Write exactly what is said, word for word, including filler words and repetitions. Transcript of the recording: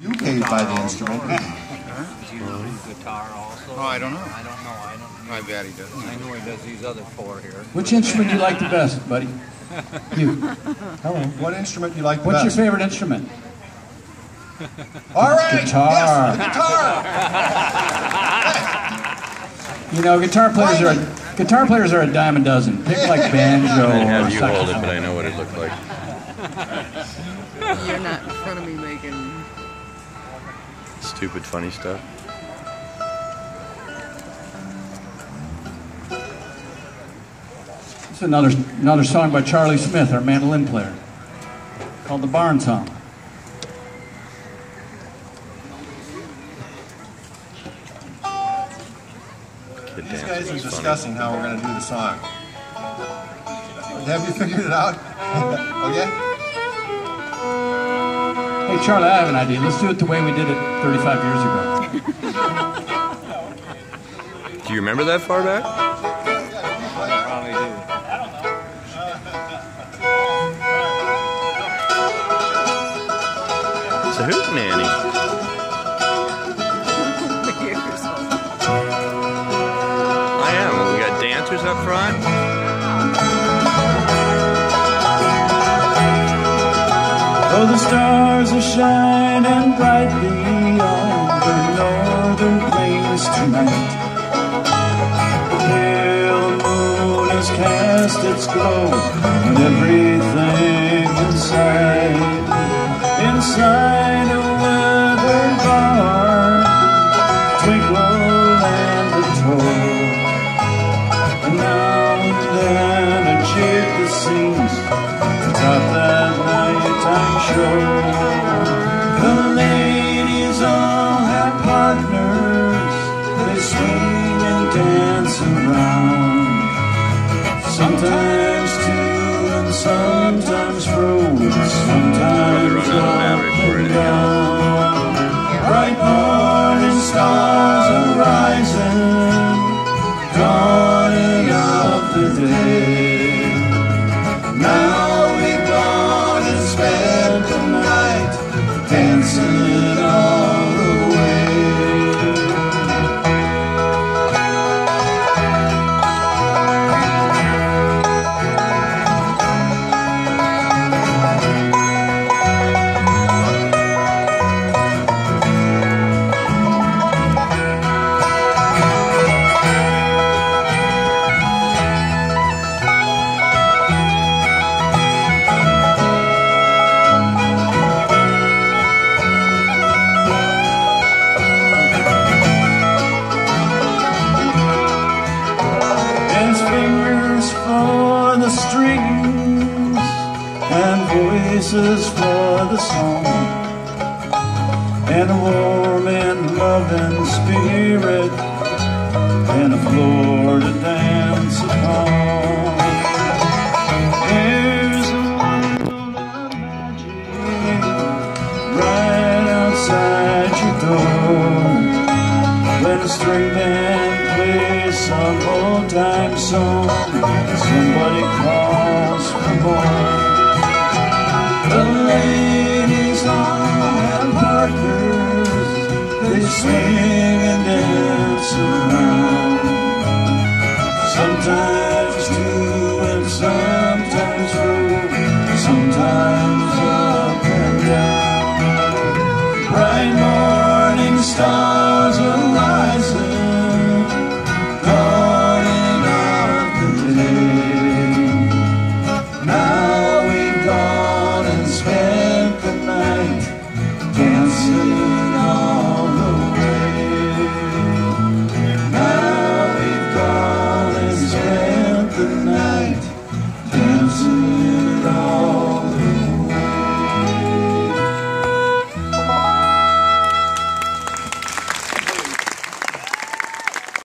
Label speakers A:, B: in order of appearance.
A: You paid by the instrument.
B: Do you do guitar also?
A: Oh, I don't know.
B: I don't know. I don't.
A: I bet he does.
B: I know he does these other four here.
C: Which instrument do you like the best, buddy? You. Hello.
A: What instrument do you like the
C: What's
A: best?
C: your favorite instrument?
A: All right.
C: Guitar.
A: Yes, the guitar.
C: You know, guitar players are a, guitar players are a dime a dozen. Pick like banjo.
D: I'd have
C: or
D: you hold it,
C: saxophone.
D: but I know what it looked like.
E: You're not in front of me making
D: Stupid, funny stuff.
C: This is another another song by Charlie Smith, our mandolin player, called the Barn Song.
D: Kid
A: These
D: dancing
A: guys are
D: is funny.
A: discussing how we're going to do the song. Have you figured it out? Oh, yeah?
C: Hey, Charlie, I have an idea. Let's do it the way we did it thirty-five years ago.
D: Do you remember that far back?
B: Probably do.
D: It's a hootenanny.
E: years old.
D: I am. We got dancers up front.
C: Oh, the stars are shining brightly on the northern plains tonight. The pale moon has cast its glow on everything inside. Inside a weathered barn, twinkle and a toll, and now and then a jig that sings to top that nighttime show. The ladies all have partners, they swing and dance around. Sometimes two and sometimes fro, sometimes
D: Probably run out of
C: up
D: battery before
C: and
D: anything else.
C: down. Bright morning stars are rising, dawning of the day. Now we've gone and spent the night dancing all the way. There's fingers for the strings and voices for the song, and a warm and loving spirit and a floor to dance upon. There's a world of magic right outside your door when a string band plays some old time song and somebody calls for more. The ladies all have partners, they swing and dance around. Sometimes two and sometimes four, sometimes up and down. Bright morning stars